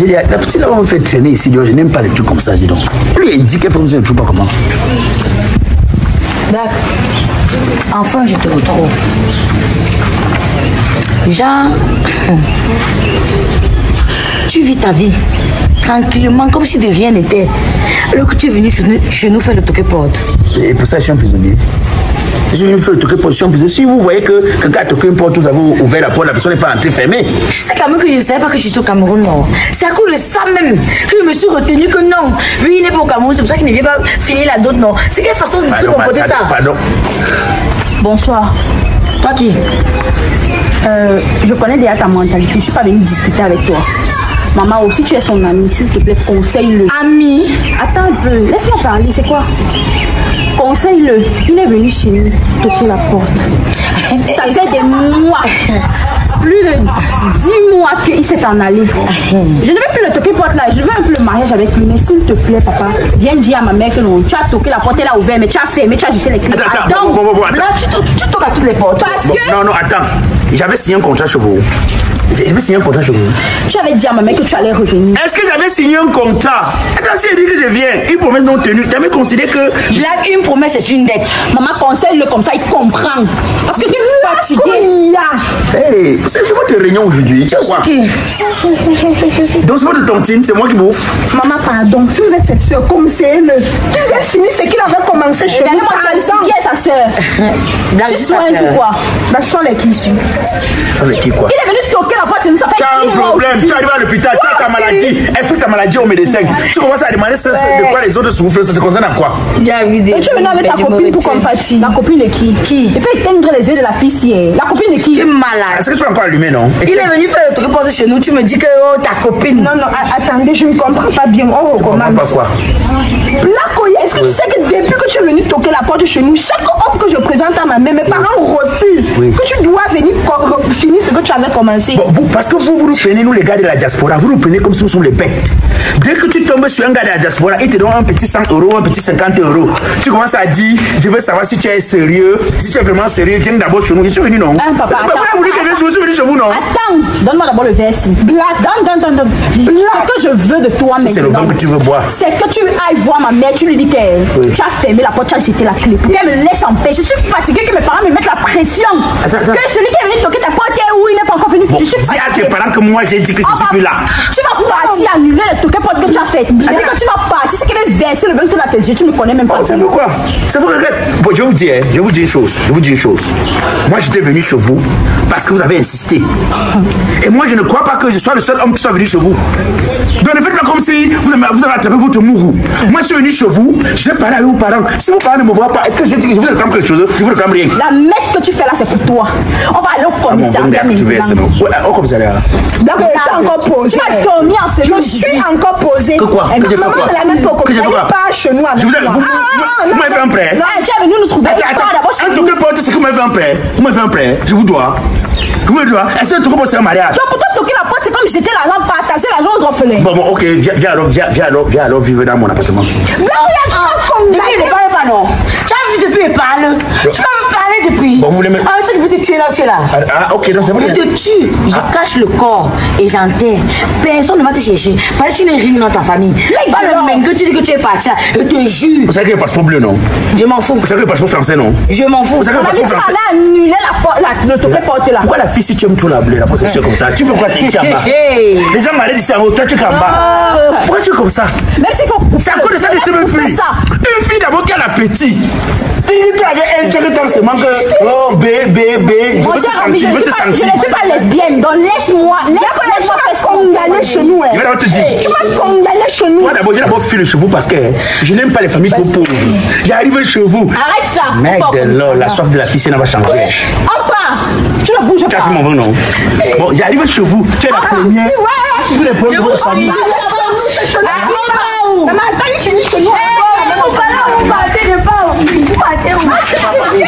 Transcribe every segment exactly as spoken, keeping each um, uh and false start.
J'ai dit, la petite là, on me fait traîner ici, je n'aime pas les trucs comme ça, dis donc. Lui, il dit qu'elle fait comme ça, je ne trouve pas comment. Black, enfin je te retrouve. Jean, tu vis ta vie tranquillement, comme si de rien n'était. Alors que tu es venu chez nous, chez nous faire le toqué-porte. Et pour ça, je suis un prisonnier. Je suis venu faire le toqué-porte, je suis un prisonnier. Si vous voyez que quelqu'un a toqué une porte, vous avez ouvert la porte, la personne n'est pas entrée fermée. Je sais quand même que je ne savais pas que j'étais au Cameroun, non. C'est à cause de ça même que je me suis retenu que non. Lui, il n'est pas au Cameroun, c'est pour ça qu'il ne vient pas finir la dot, non. C'est quelle façon de se comporter ça? Pardon. Bonsoir. Toi qui? Euh, je connais déjà ta mentalité, je ne suis pas venue discuter avec toi. Maman, aussi tu es son amie, s'il te plaît, conseille-le. Ami? Attends un peu, laisse-moi parler, c'est quoi? Conseille-le, il est venu chez nous toquer la porte. Ça fait des mois, plus de dix mois qu'il s'est en allé. Je ne vais plus le toquer porte là, je veux un peu le mariage avec lui, mais s'il te plaît, papa, viens dire à ma mère que non, tu as toqué la porte, elle a ouvert, mais tu as fermé, tu as jeté les clés. Attends, attends, bon, bon, bon, attends. Là, tu, tu toques à toutes les portes. Parce bon, que... Non, non, attends. J'avais signé un contrat chez vous. J'avais signé un contrat chez vous. Tu avais dit à ma mère que tu allais revenir. Est-ce que j'avais signé un contrat? Attends, si elle dit que je viens, une promesse non tenue, tu avais considéré que... Black, une promesse, c'est une dette. Maman, conseille-le comme ça, il comprend. Parce que je suis fatiguée. Hey, c'est votre réunion aujourd'hui. C'est quoi? Okay. Donc c'est votre tontine, c'est moi qui bouffe. Maman, pardon. Si vous êtes cette soeur, comme c'est le. Vous avez fini ce qu'il avait commencé chez nous. Qui est sa soeur? Tu sois un quoi? Bah, ce sont les qui ici. Avec qui quoi? Il est venu toquer la porte, nous ça fait tu as un problème, tu arrives à l'hôpital, tu as ta maladie. Explique ta maladie au médecin. Tu commences à demander ce, de quoi les autres souffrent, ça te concerne à quoi? J'ai vu des. Et tu es venu avec ta copine pour compatir. La copine de qui? Qui? Il peut éteindre les yeux de la fille si elle. La copine de qui? Tu es malade. Est-ce que tu vas encore allumer, non? Il est venu faire le truc pour chez nous, tu me dis que oh, ta copine. Non, non, attendez, je ne comprends pas bien. On recommence. Pas quoi? Black, est-ce que tu sais que depuis que tu es venu toquer la porte de chez nous, chaque homme que je présente à ma mère, mes parents refusent oui. que tu dois venir finir ce que tu avais commencé. Bon, vous, parce que vous, vous nous prenez, nous les gars de la diaspora, vous nous prenez comme si nous sommes les bêtes. Dès que tu tombes sur un gars de la diaspora, il te donne un petit cent euros, un petit cinquante euros. Tu commences à dire, je veux savoir si tu es sérieux, si tu es vraiment sérieux, viens d'abord chez nous. Je suis venu, non? Hein, papa, vous avez voulu que je suis venu chez vous, non? Attends, donne-moi d'abord le verre ici. Black. Donne, donne, donne, donne. Ce que je veux de toi si maintenant, c'est le vin que tu veux boire, c'est que tu ailles voir ma mère, tu lui dis que oui. tu as fermé la porte, tu as jeté la clé. Qu'elle me laisse en paix. Je suis fatiguée que mes parents me mettent la pression. Attends, attends. Que celui qui est venu toquer ta porte est où il n'est pas encore venu. Bon, je suis dis fatiguée. à tes parents que moi j'ai dit que je ne suis plus là. Tu vas partir annuler le toquet porte que tu as fait. Bien que tu vas partir, c'est qu'il va verser le vin sur tes yeux, tu ne me connais même pas. Oh, c'est pourquoi? C'est pourquoi? Bon, je vais vous dire, je vais vous dire une chose. Je vais vous dire une chose. Moi, j'étais venu chez vous parce que vous avez insisté. Et moi, je ne crois pas que je sois le seul homme qui soit venu chez vous. Donc, ne faites pas comme si vous avez, vous avez attrapé votre mourou. Moi, je suis venu chez vous, j'ai parlé avec vos parents. Si vos parents ne me voient pas, est-ce que j'ai dit que je vous réclame quelque chose? Je vous réclame rien. La messe que tu fais là, c'est pour toi. On va aller au commissariat. Ah bon, tu veux, c'est bon. Ouais, au commissariat. D'abord, c'est encore posé. Tu vas dormir en cellule. Je suis encore posé. Que quoi? Que j'ai fait quoi? Maman ne la met pas au commissariat. Pas chez nous avec moi. Vous m'avez fait un prêt. Tu es venu nous trouver. Un truc porte, c'est que vous m'avez fait un prêt. Vous m'avez fait un prêt. Je vous dois. Je vous dois. Est-ce que un truc pour c'est un mariage? Donc, pour toi, toquer la porte, c'est comme jeter l'argent, partager l'argent aux orphelins. Bon, bon, ok. Viens, viens alors, viens, viens alors, viens alors vivre dans mon appartement. Non, il y a du comme depuis, il ne parle pas, non. Tu as vu depuis, il parle. Tu m'as parlé depuis. Bon, vous voulez me. Ah, tu peux te tuer là, tu es là. Ah, ok, non, c'est vrai. Je te tue, je ah. cache le corps et j'enterre. Personne ne va te chercher. Parce que tu n'es rien dans ta famille. Pas le même que tu dis que tu es parti là. Je te jure. Vous savez qu'il y a un passeport bleu, non? Je m'en fous. Vous savez qu'il y a un passeport français, non? Je m'en fous. Vous savez qu'il y a un passeport français? Tu vas annuler la porte, la, le toquet porte là. Pourquoi la fille, si tu aimes tout la bleu, la possession comme ça? Tu fais quoi? Tu es ici en bas. Les gens m'arrêtent ici en haut, toi tu es en bas. Pourquoi tu es comme ça? Même s'il faut. C'est à cause de ça que tu me fais. Une fille d'abord qui a l'appétit. Tu avais elle, tu avais tant seulement que. Oh, B, B, B. Mon cher ami, je ne suis pas lesbienne, donc laisse-moi. Laisse-moi faire ce qu'on condamné chez nous. Je vais d'abord te dire. Tu m'as condamné chez nous. Moi d'abord, j'ai d'abord fui chez vous parce que je n'aime pas les familles trop pauvres. J'arrive chez vous. Arrête ça. Mec de l'or, la soif de la fille, ça n'a pas changé. Enfin, tu ne bouges pas. Tu as fait mon bon nom. Bon, j'arrive chez vous. Tu es la première. Tous les pauvres de votre famille. Maman, attends, il finit chez nous. Vous partez, vous partez de pas. Vous partez, vous partez.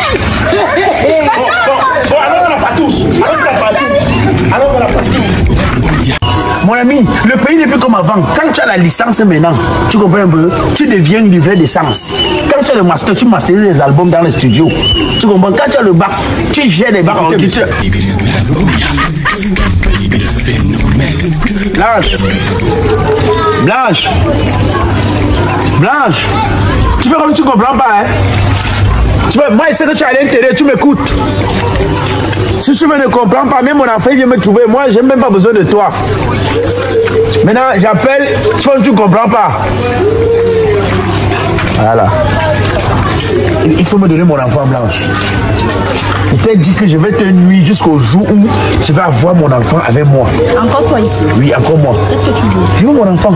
Bon, alors on n'a pas tous. Alors on n'a pas tous. Alors on n'a pas tous. Mon ami, le pays n'est plus comme avant. Quand tu as la licence maintenant, tu comprends un peu, tu deviens livreur d'essence. Quand tu as le master, tu masterises les albums dans les studios. Tu comprends? Quand tu as le bac, tu gères les bacs en titre. Blanche. Blanche. Blanche. Tu fais comme tu comprends pas, hein? Tu vois, moi, je sais que tu as l'intérêt, tu m'écoutes. Si tu ne comprends pas, même mon enfant il vient me trouver. Moi, j'ai même pas besoin de toi. Maintenant, j'appelle, tu vois, tu ne comprends pas. Voilà. Il faut me donner mon enfant, Blanche. Je t'ai dit que je vais te nuire jusqu'au jour où je vais avoir mon enfant avec moi. Encore toi ici? Oui, encore moi. Qu'est-ce que tu veux? Je veux mon enfant.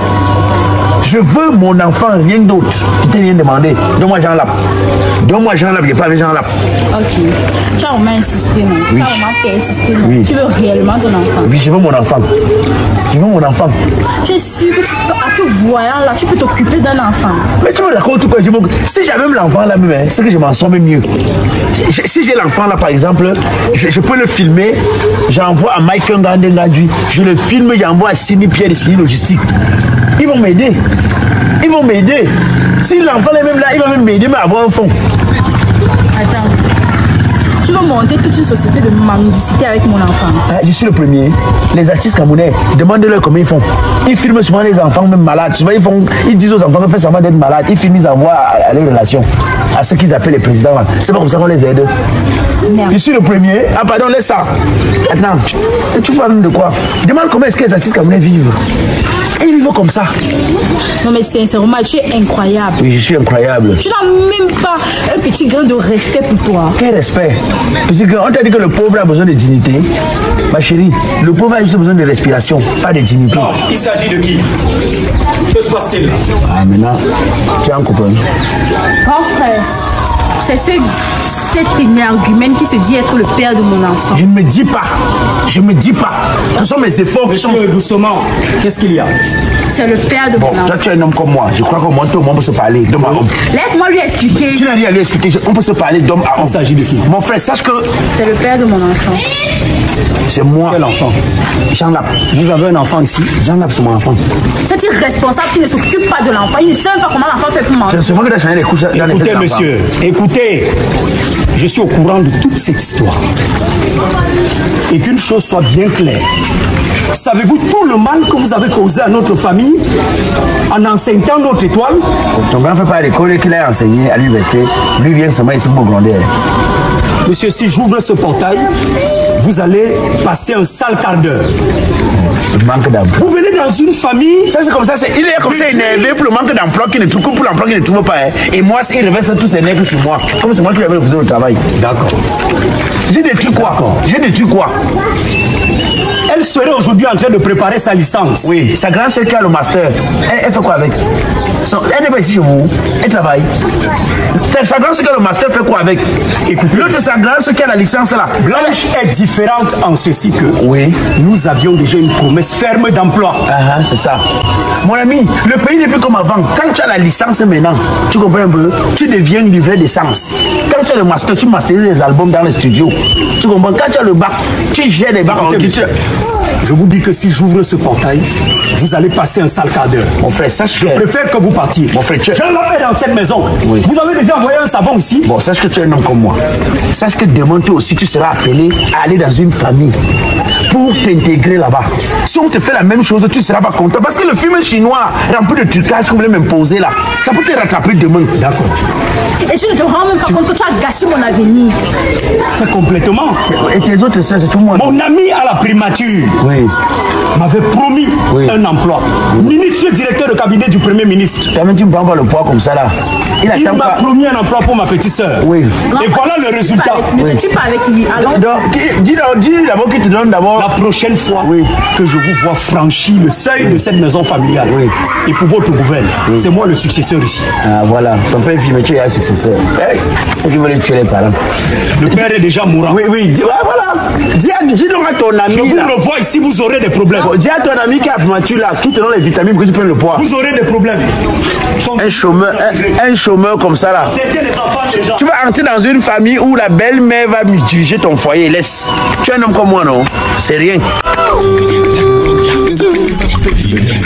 Je veux mon enfant, rien d'autre. Je t'ai rien demandé. Donne-moi Jean Lap. Donne-moi Jean Lap, il n'y a pas avec Jean Lap. Ok. Tu as vraiment insisté, non? Oui. Tu as vraiment insisté, non? Oui. Tu veux réellement ton enfant? Oui, je veux mon enfant. Je veux mon enfant. Tu es sûr que tu, à te voyant là, tu peux t'occuper d'un enfant? Mais tu me racontes quoi? Je me... Si j'avais même l'enfant là même, c'est que je m'en sors même mieux. Je, si j'ai l'enfant là par exemple, je, je peux le filmer, j'envoie à Mike Ngandengadji, je le filme, j'envoie à Sini Pierre de Sini Logistique. Ils vont m'aider. Ils vont m'aider. Si l'enfant est même là, il va même m'aider, mais avoir un fond. Attends. Tu veux monter toute une société de mendicité avec mon enfant? Ah, je suis le premier. Les artistes camerounais, demandez-leur comment ils font. Ils filment souvent les enfants même malades. Souvent, ils, font, ils disent aux enfants qu'ils font semblant d'être malades. Ils filment, ils envoient à, à leurs relations, à ceux qu'ils appellent les présidents. C'est pas comme ça qu'on les aide. Merde. Je suis le premier. Ah pardon, laisse ça. Maintenant, tu vois même de quoi? Demande comment est-ce que les artistes camerounais vivent. Ils vivent comme ça. Non mais sincèrement, tu es incroyable. Oui, je suis incroyable. Tu n'as même pas un petit grain de respect pour toi. Quel respect? Parce qu'on t'a dit que le pauvre a besoin de dignité. Ma chérie, le pauvre a juste besoin de respiration, pas de dignité. Non, il s'agit de qui? Que se passe-t-il? Ah, maintenant, tu as un copain. Grand frère, c'est ce... cet énergumène qui se dit être le père de mon enfant. Je ne me dis pas. Je ne me dis pas. Ce sont mes efforts. Monsieur, sont... doucement, qu'est-ce qu'il y a? C'est le père de bon, mon enfant. Toi, tu es un homme comme moi. Je crois qu'au moins, tout le monde peut se parler d'homme à homme. Laisse-moi lui expliquer. Tu n'as rien à lui expliquer. On peut se parler d'homme à homme. Il s'agit de qui? Mon frère, sache que... C'est le père de mon enfant. C'est moi. Quel enfant? Jean Lap. Vous avez un enfant ici? Jean Lap, c'est mon enfant. Cet irresponsable qui ne s'occupe pas de l'enfant, il ne sait même pas comment l'enfant fait pour manger. C'est moi qui dois changer les couches. Écoutez, monsieur, écoutez. Je suis au courant de toute cette histoire. Et qu'une chose soit bien claire. Savez-vous tout le mal que vous avez causé à notre famille en enseignant notre étoile? Ton grand frère pas à l'école qu'il a enseigné à l'université. Lui vient seulement ici pour gronder. Monsieur, si j'ouvre ce portail, vous allez passer un sale quart d'heure. Manque d'emploi. Vous venez dans une famille. Ça c'est comme ça, c'est, il est comme ça énervé pour le manque d'emploi qu'il ne trouve, pour l'emploi qu'il ne trouve pas. Hein. Et moi, il reverse tous ses nerfs sur moi. Comme c'est moi qui lui avais refusé le travail. D'accord. J'ai détruit quoi? J'ai détruit quoi? Elle serait aujourd'hui en train de préparer sa licence. Oui, sa grande sœur qui a le master, elle, elle fait quoi avec? Son, elle n'est pas ici chez vous, elle travaille. Sa grande sœur qui a le master fait quoi avec? Écoute, l'autre, sa grande sœur qui a la licence là. Blanche est différente en ceci que oui. Nous avions déjà une promesse ferme d'emploi. Ah, ah, c'est ça. Mon ami, le pays n'est plus comme avant. Quand tu as la licence maintenant, tu comprends un peu, tu deviens livret d'essence. Quand tu as le master, tu masterises les albums dans les studios. Tu comprends? Quand tu as le bac, tu gères les bacs en titre. Je vous dis que si j'ouvre ce portail, vous allez passer un sale quart d'heure. Mon frère, sache que... Je préfère que vous partiez. Mon frère, tu... Je l'appelle dans cette maison. Oui. Vous avez déjà envoyé un savon ici. Bon, sache que tu es un homme comme moi. Sache que demain, toi aussi, tu seras appelé à aller dans une famille pour t'intégrer là-bas. Si on te fait la même chose, tu ne seras pas content. Parce que le film chinois rempli de trucages qu'on voulait m'imposer là, ça peut te rattraper demain. D'accord. Et je ne te rends même pas compte que tu as gâché mon avenir. Complètement. Et tes autres sœurs, c'est tout le monde. Mon ami à la primature. Oui. M'avait promis oui. un emploi. Oui. Ministre directeur de cabinet du Premier ministre. Toi-même, tu me prends pas le poids comme ça là. Il, Il m'a pas... promis un emploi pour ma petite sœur. Oui. Et voilà le résultat. Ne te tue pas avec lui. Alors... Donc, dis, dis d'abord qu'il te donne d'abord. La prochaine fois oui. que je vous vois franchir le seuil oui. de cette maison familiale. Oui. Et pour votre gouverne, oui. c'est moi le successeur ici. Ah voilà. Ton père est mais tu es un successeur. C'est qui veut tuer les parents. Le père est déjà mourant. Oui, oui. Dis, ouais, voilà. Dis, dis donc à ton ami. Je vous là. revois ici, vous aurez des problèmes. Bon, dis à ton ami qui a primature là, qui te donne les vitamines pour que tu prennes le poids. Vous aurez des problèmes. Un chômeur, un, un chômeur comme ça là. Tu vas entrer dans une famille où la belle-mère va diriger ton foyer. Laisse. Tu es un homme comme moi, non? C'est rien.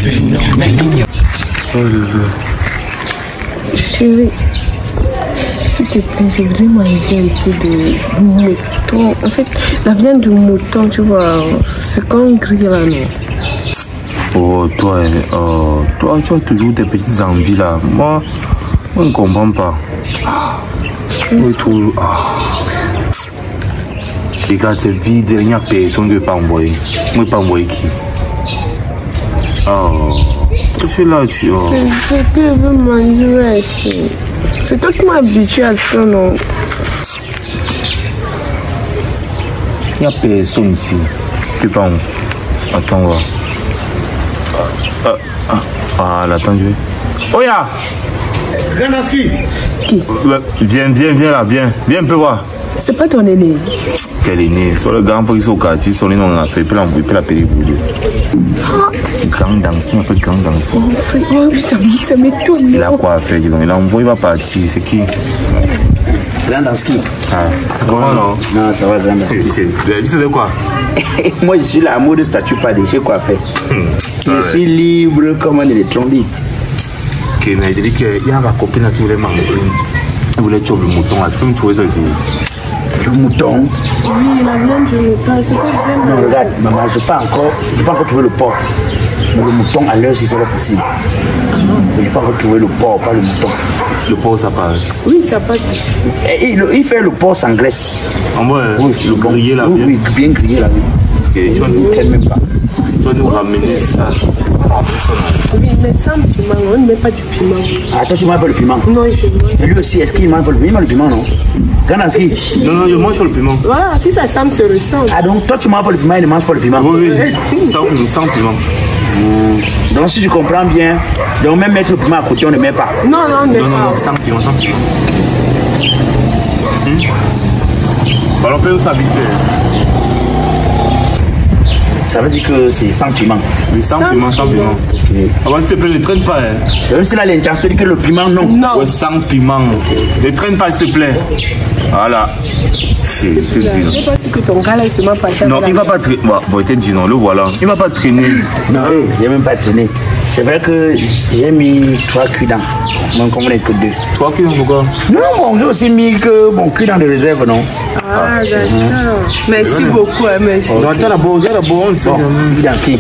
Chérie, S'il te plaît, je voudrais manger un peu de mouton. En fait, la viande du mouton, tu vois, c'est qu'on grille là, non? Oh, toi, euh, toi, tu as toujours tes petites envies là. Moi, moi je ne comprends pas. Ah, oui, tout. Ah. Regarde, c'est vide, il n'y a personne qui ne peut pas envoyer. Moi, je ne peux pas envoyer qui? Oh, je suis là, tu vois. C'est ce que je veux manger. C'est toi qui m'as habitué à ça, non? Il n'y a personne ici. Tu peux pas. Attends, voir. Ah, ah, ah, là, attends, je vais. Oya! Grandaski! Qui? Viens, viens, viens là, viens. Viens un peu voir. C'est pas ton aîné. Quel aîné? Sur le grand pour qu'ils soient au quartier, sur les noms, on a fait, puis là, on peut la périr. Grand danse, qui m'appelle grand danse? Oh, frère, oh, ça, ça m'étonne. Il a quoi à faire, dis donc? Il a envoyé, il va partir. C'est qui? Grand Danski. Ah, c'est comment non? Non, ça va, Grand Danski. Tu faisais quoi? Moi, je suis l'amour de statut, pas de chez quoi faire. Je ouais. suis libre comme un électron libre. Ok, mais il dit qu'il y a ma copine qui voulait manger. Elle voulait tuer le mouton. Tu peux me trouver ça ici? Le mouton? Oui, la viande du mouton, c'est pas bien. Non, regarde, maman, je n'ai pas encore, je n'ai pas encore trouvé le porc. Mais le mouton, à l'heure, si ça va possible. Je n'ai pas encore trouvé le porc, pas le mouton. Le porc, ça passe? Oui, ça passe. Et il, il fait le porc sans graisse. En vrai, oui, le grillé là, oui, bien. Oui, bien grillé là, oui. Okay, tu vas nous traîne même pas. Tu vas nous ramener ça. Oui, mais sans piment, on ne met pas du piment. Ah, toi, tu manges pas le piment? Non, je mange. Et lui aussi, est-ce qu'il mange pas le piment? Il mange le piment, non? Ganaski? Non, non, je mange pas le piment. Voilà, puis ça semble se ressemble. Ah, donc toi, tu manges pas le piment, il ne mange pas le piment? Oui, oui, sans, sans piment. Mmh. Donc, si je comprends bien, donc même mettre le piment à côté, on ne met pas? Non, non, on ne met non, pas. Non, non, sans piment, sans piment. Hum? Alors, fais-nous ça vite fait. Ça veut dire que c'est sans piment. Oui, sans, sans piment, sans piment. Okay. Alors, s'il te plaît, ne traîne pas. Hein. Même s'il a l'intention de dire que le piment, non. Non. Ouais, sans piment. Ne traîne pas, s'il te plaît. Voilà. Je ne sais pas si que ton gars là, il se met pas cher. Non, il ne va pas traîner. Bon, bon, il dit non, le voilà. Il ne va pas traîner. Non, hey, je n'ai même pas traîné. C'est vrai que j'ai mis trois cuits-dents. Donc, on n'est que deux. Trois cuits-dents, pourquoi? Non, bon, j'ai aussi mis que mon cuits-dents de réserve, non? Ah, d'accord. Mmh. Merci beaucoup, hein, merci. Non, attends d'abord, regarde d'abord, on sait. Dans ce qui?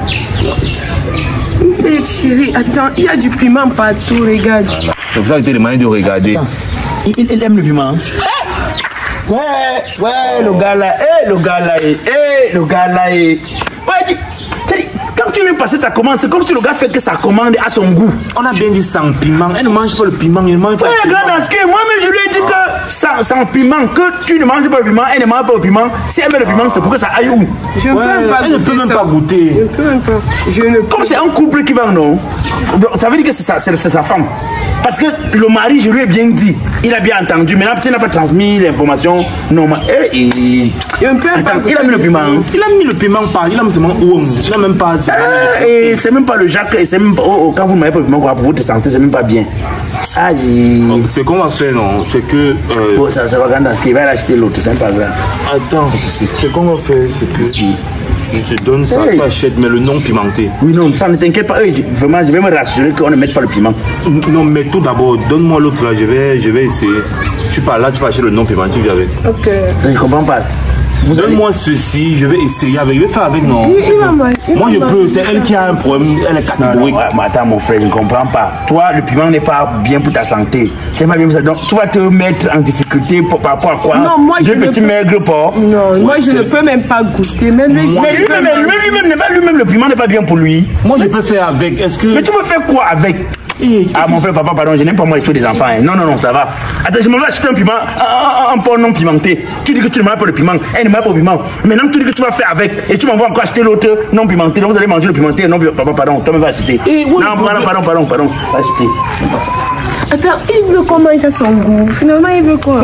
Mais chérie, attends, il y a du piment partout, regarde. Voilà. C'est pour ça que tu as demandé de regarder. Il, il, il aime le piment. Ouais, ouais, le gars là, eh, le gars là, eh, le gars là, eh. Ouais, tu, quand tu viens passer ta commande, c'est comme si le gars fait que sa commande à son goût. On a bien dit sans piment. Elle ne mange pas le piment, elle ne mange pas ouais, le piment. Ouais, grand Danski, moi-même je lui ai dit ah. que sans, sans piment, que tu ne manges pas le piment, elle ne mange pas le piment. Si elle met le piment, c'est pour que ça aille où? Je ouais, peux pas elle ne peut même ça. pas goûter. Je peux même pas. Je ne comme c'est un couple qui va, non? Ça veut dire que c'est sa, sa femme. Parce que le mari, je lui ai bien dit, il a bien entendu, mais peut-être il n'a pas transmis l'information normale. Et, et, et attends, il a mis le piment. Il a mis le piment par, il a mis seulement où? Il n'a même pas. Ah, et c'est même pas le Jacques, et c'est même pas, oh, quand vous ne m'avez pas le piment, pour votre santé, c'est même pas bien. Ah, j'ai. Oh, ce qu'on va faire, non, c'est que. Euh... Oh, ça, ça va gagner dans ce qu'il va l'acheter l'autre, c'est pas grave. Attends, ce qu'on va faire, c'est que. Je te donne ça, hey. Tu achètes, mais le non pimenté. Oui, non, ça ne t'inquiète pas. Oui, vraiment, je vais me rassurer qu'on ne mette pas le piment. Non, mais tout d'abord, donne-moi l'autre là, je vais, je vais essayer. Tu pars là, tu vas acheter le non pimenté, tu viens avec. Ok. Je ne comprends pas. Donne-moi ceci, je vais essayer avec. Je vais faire avec, non. Il, il va mal, il Moi, va je mal. peux, c'est elle qui a un problème, elle est catégorique. Non, non, ouais, attends, mon frère, je ne comprends pas. Toi, le piment n'est pas bien pour ta santé. C'est pas bien pour ça. Donc, tu vas te mettre en difficulté pour, par rapport à quoi? Non, moi, Deux je petits ne peux... maigres porcs. Non, ouais, moi, je ne peux même pas goûter. Même lui, mais lui-même, lui-même, lui lui le piment n'est pas bien pour lui. Moi, je peux faire avec. Est-ce que. Mais tu veux faire quoi avec? Et ah mon frère, papa, pardon, je n'aime pas moi les choses des enfants. Hein. Non, non, non, ça va. Attends, je m'en vais acheter un piment, un, un, un porc non pimenté. Tu dis que tu ne manges pas le piment, elle ne mange pas le piment. Maintenant, tu dis que tu vas faire avec. Et tu m'envoies encore acheter l'autre non pimenté. Donc vous allez manger le pimenté. Non, papa, pardon, toi-même va acheter. Et oui, non, pardon, pardon, pardon, pardon, va acheter. Attends, il veut qu'on mange à son goût. Finalement, il veut quoi?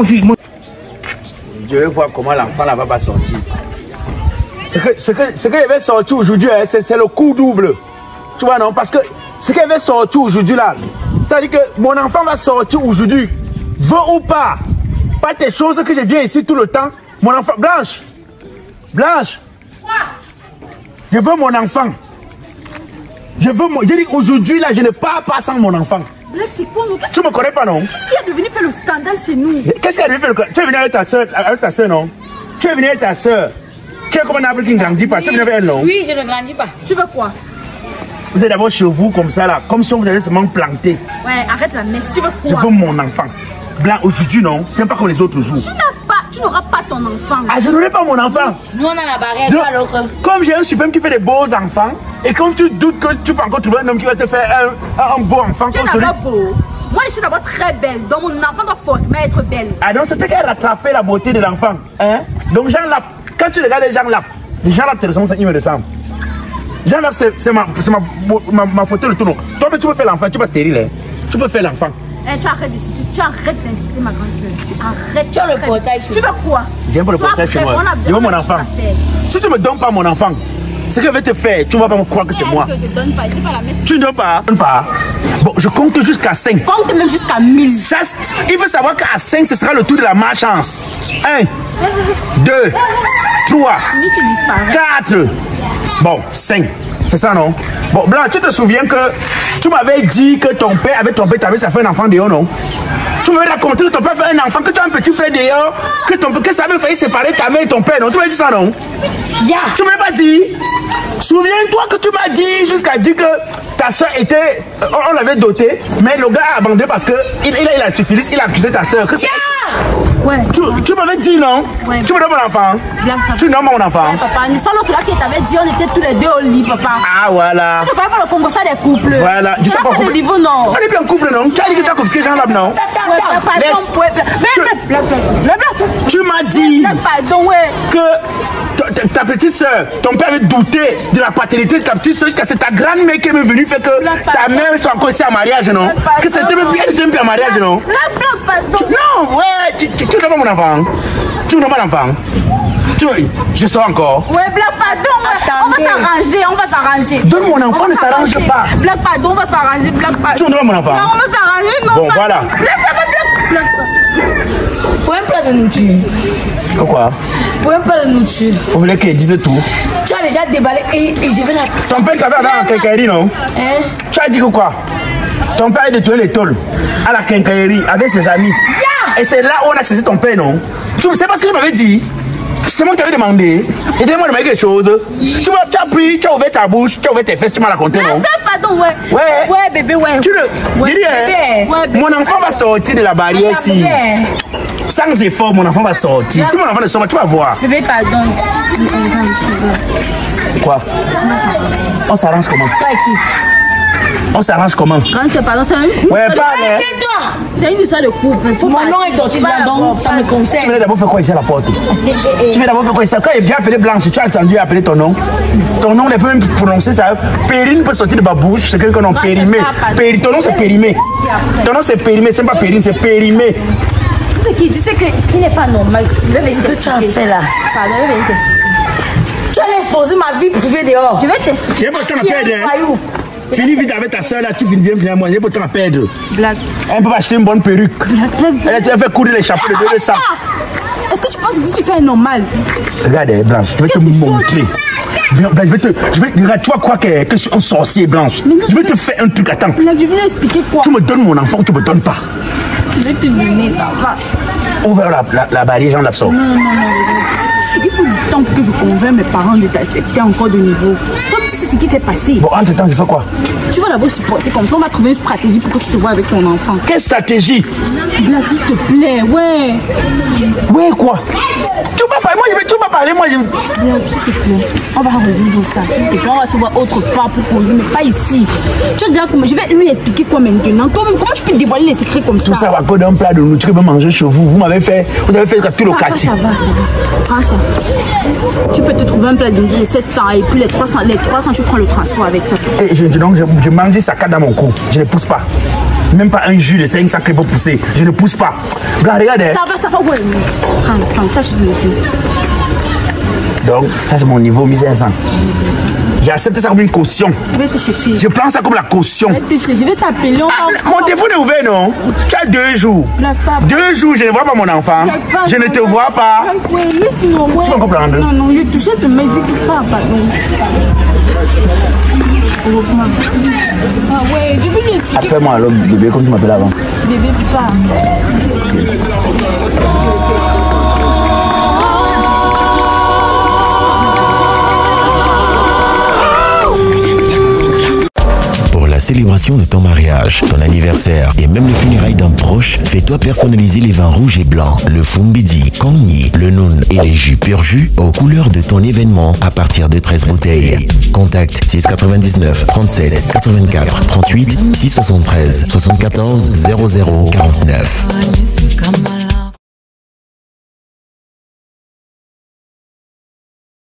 Je vais voir comment l'enfant là va pas sortir. Ce que, ce que, ce qu'il va sortir aujourd'hui, hein, c'est le coup double. Tu vois, non? Parce que ce qu'elle va sortir aujourd'hui là, c'est-à-dire que mon enfant va sortir aujourd'hui, veut ou pas, pas tes choses que je viens ici tout le temps. Mon enfant, Blanche, Blanche, quoi? Je veux mon enfant. Je veux mon, je dis aujourd'hui là, je ne pars pas sans mon enfant. Black, c'est quoi? Tu me connais pas, non? Qu'est-ce qui est devenu faire le scandale chez nous? Qu'est-ce qui est devenu faire le scandale? Tu es venu avec ta soeur, avec ta soeur, non? Tu es venu avec ta soeur. Qui est comme un arbre qui ne grandit pas. Tu es venu avec elle, non? Oui, je ne grandis pas. Tu veux quoi? Vous êtes d'abord chez vous comme ça, là. Comme si on vous avait seulement planté. Ouais, arrête la messe. Tu veux quoi? Je veux mon enfant. Blanc, aujourd'hui, non? C'est pas comme les autres jours. Tu n'as pas, tu n'auras pas ton enfant. Ah, je n'aurai pas mon enfant. Nous, on a la barrière, Donc, toi, l'autre. comme j'ai un suprême qui fait des beaux enfants, et comme tu doutes que tu peux encore trouver un homme qui va te faire un, un beau enfant Tu comme n'es celui. pas beau. Moi, je suis d'abord très belle. Donc, mon enfant doit forcément être belle. Ah, donc c'était qu'à rattraper la beauté de l'enfant. Hein? Donc, Jean Lap, quand tu regardes les Jean Lap, les Jean Lap te ressemblent, ils me ressemblent. Jean Lap, c'est ma, ma, ma, ma photo, le tourneau. Toi, mais tu peux faire l'enfant, tu peux stérile. Hein? Tu peux faire l'enfant. Eh, tu arrêtes d'insulter, tu arrêtes d'insulter ma grande soeur. Tu arrêtes. Tu as le portail chez Tu veux quoi? J'aime pas le portail chez moi. Je veux mon enfant. Si tu me donnes pas mon enfant, ce que je vais te faire, tu vas pas me croire que c'est moi. Je te donne pas, je pas la messe. Tu ne donnes pas? Donne pas. Bon, je compte jusqu'à cinq. Compte même jusqu'à mille. Chaste, il faut savoir qu'à cinq, ce sera le tour de la malchance. un, deux, trois, Ni tu disparais. quatre. Bon, cinq. C'est ça, non? Bon, Blanc, tu te souviens que tu m'avais dit que ton père avait trompé ta mère, ça fait un enfant dehors, non? Tu m'avais raconté que ton père fait un enfant, que tu as un petit frère dehors, que, ton, que ça avait failli séparer ta mère et ton père, non? Tu m'avais dit ça, non? Yeah. Tu ne m'avais pas dit? Souviens-toi que tu m'as dit jusqu'à dire que ta soeur était. On, on l'avait dotée, mais le gars a abandonné parce que il, il, il a syphilis, il a accusé ta soeur. Que Yeah. Ouais, tu tu m'avais dit non? Ouais. Tu me donnes mon enfant? Bien, ça Tu nommes mon enfant? Ouais, papa, n'est-ce pas l'autre là qui t'avait dit on était tous les deux au lit, papa? Ah, voilà. Tu ne vois pas le Congo ça des couples? Voilà. Tu n'as pas de niveau, non? On est bien en couple, non? Tu as dit que tu as confisqué Jean Lab, non? Ouais, pardon, Laisse. ouais, mais, Tu- mais, mais, mais, Tu m'as dit mais, pardon, ouais. que ta, ta- ta petite soeur, ton père avait douté de la paternité de ta petite soeur jusqu'à ce que ta grand-mère qui est venue fait que ta mère soit encore ici en mariage, non? Que c'était même plus, elle était même plus en mariage, non? Black, black, pardon. Tu- Non, ouais, tu, tu, tu n'as pas mon enfant. Tu n'as pas d'enfant. Tu, je sors encore. Ouais, Black, pardon, ouais. On va Attendez. s'arranger, on va s'arranger. Donne mon enfant, On va ne s'arrange s'arranger. pas. Black, pardon, on va s'arranger, Black, pardon. Tu ne donnes pas mon enfant. Non, on va s'arranger, non. Bon, pas- voilà. Black, ça va, Black, Black, pardon. Pour un plat de nourriture. Pourquoi? Pour un plat de nourriture. Vous voulez qu'il dise tout? Tu as déjà déballé et, et je vais la. Ton père savait aller à la quincaillerie, non? Hein? Tu as dit que quoi? Ton père a détourné les tôles à la quincaillerie avec ses amis. Yeah! Et c'est là où on a saisi ton père, non? Tu sais pas ce que tu m'avais dit? C'est moi qui t'avais demandé. Et c'est moi qui demandé quelque chose. Tu, m'as- tu as pris, tu as ouvert ta bouche, tu as ouvert tes fesses, tu m'as raconté, non? Black, pardon, ouais. Ouais. Ouais, bébé, ouais. Tu le. Ouais, Dis, hein, bébé. Ouais, bébé. mon enfant va sortir de la barrière ici. Sans effort, mon enfant va sortir. Si mon enfant ne sort pas, tu vas voir. Bébé, pardon. Quoi? On s'arrange comment? Toi et qui? On s'arrange comment? Quand c'est pardon, c'est un- Ouais, parle. hein. Tais-toi! c'est une histoire de couple. Faut Mon partir. nom est Tortilla, Pas donc d'abord, ça pas me d'abord. Tu concerne. veux d'abord faire quoi ici à la porte? Tu veux d'abord faire quoi ici? Quand il est bien appelé Blanche, tu as entendu appeler ton nom? Ton nom, on peut même prononcer ça. Périne peut sortir de ma bouche, c'est quelqu'un qu'on a périmé. Péri- Ton nom, c'est périmé. Ton nom, c'est périmé, c'est pas périne, c'est périmé. Tu sais qui, tu sais que ce qui n'est pas normal. Je vais venir Ce que tu as fait là. Pardon, je vais venir t'expliquer. Tu allais exposer ma vie privée dehors. Je vais t'expliquer. J'ai pas le temps à Qui est perdre. un hein. voyou. Finis vite avec ta soeur là, tu finis viens venir à moi, j'ai pas le temps à perdre. Blague. Elle peut pas acheter une bonne perruque. Blague, blague. Elle a fait courir les chapeaux de deux cents. Est-ce que tu penses que si tu fais un normal? Regarde, hein, Blanche, je vais te Quelque chose. montrer. Blanche, je vais te. Je vais, regarde, tu vas croire que, que je suis un sorcier, Blanche. Mais non, Je vais je te faire un truc, attends. Blague, je vais expliquer quoi? Tu me donnes mon enfant ou tu me donnes pas? Je vais te donner, ça va. Ouvre la, la, la barrière, j'en l'absorbe. Non, non, non, regarde. Il faut du temps que je convainc mes parents de t'accepter encore de niveau. Toi, tu sais ce qui s'est passé. Bon, entre temps, je fais quoi? Tu vas d'abord supporter comme ça. On va trouver une stratégie pour que tu te vois avec ton enfant. Quelle stratégie? Blague, s'il te plaît, ouais. Ouais, quoi? Tu vas pas parler, moi je vais, tu vas pas parler, moi je. Blague, s'il te plaît. On va résoudre ça. S'il te plaît, on va se voir autre part pour causer, mais pas ici. Tu vas dire comment je vais lui expliquer quoi maintenant. Toi-même, comment je peux te dévoiler les secrets comme ça? Tout ça va cause d'un plat de nourriture que vous mangez chez vous. Vous m'avez fait, vous avez fait tout le Ah, ça, quartier. ça va, ça va. Prends ça. Tu peux te trouver un plat de nourriture de sept cents et puis les trois cents, les trois cents, tu prends le transport avec ça. Et je, je- donc, je, je mange ça dans mon cou. Je ne pousse pas. Même pas un jus de cinq cents qui peut pousser. Je ne pousse pas. Blanc, regarde. hein. Ça va, ça va, ouais. Prends, prends, ça, je te le jure. Donc, ça c'est mon niveau mille cinq cents. J'accepte ça comme une caution. Je vais te chercher. Je prends ça comme la caution. Je vais te chercher. Je vais t'appeler. on Ah, va- mon téléphone est ouvert, non? Tu as deux jours. Blague pas. Deux jours, je ne vois pas mon enfant. Blague pas, Je ne te blague vois pas. Blague, ouais, laisse-moi, ouais. Tu vas comprendre. Non, non, je touchais ce médicament. Pas, pardon. Ah ouais, je vais lui Appelle-moi alors bébé comme tu m'appelles avant. Bébé, pas. La célébration de ton mariage, ton anniversaire et même les funérailles d'un proche, fais-toi personnaliser les vins rouges et blancs, le Fumbidi, Kongni, le Noun et les jus pur jus aux couleurs de ton événement à partir de treize bouteilles. Contact six quatre-vingt-dix-neuf trente-sept quatre-vingt-quatre trente-huit six soixante-treize soixante-quatorze zéro zéro quarante-neuf.